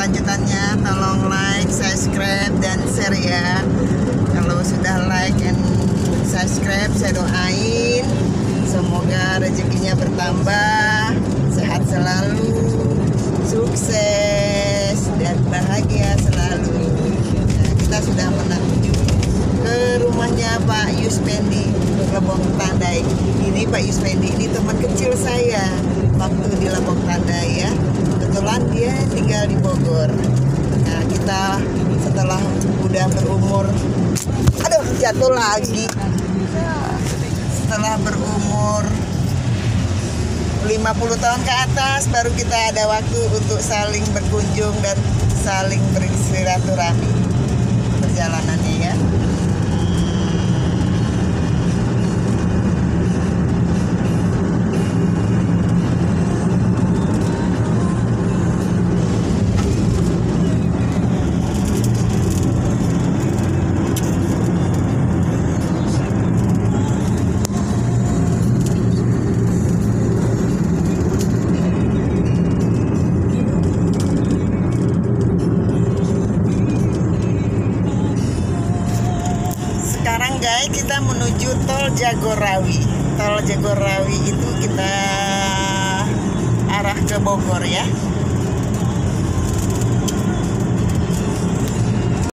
kelanjutannya tolong like, subscribe, dan share ya. Kalau sudah like and subscribe, saya doain semoga rezekinya bertambah, sehat selalu, sukses, dan bahagia selalu. Nah, kita sudah menuju ke rumahnya Pak Yuspendi, Lebong Tandai. Ini Pak Yuspendi ini teman kecil saya waktu di Lebong Tandai ya. Kebetulan dia tinggal di Bogor. Nah, kita setelah udah berumur, aduh jatuh lagi. Setelah berumur 50 tahun ke atas baru kita ada waktu untuk saling berkunjung dan saling bersilaturahmi perjalanannya ya. Sekarang guys kita menuju tol Jagorawi. Tol Jagorawi itu kita arah ke Bogor ya.